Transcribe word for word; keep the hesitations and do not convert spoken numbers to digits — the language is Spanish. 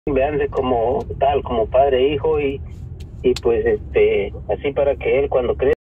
véanse como tal, como padre e hijo, y, y pues este, así para que él cuando crezca